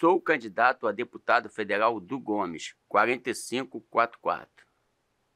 Sou candidato a deputado federal do Gomes, 4544.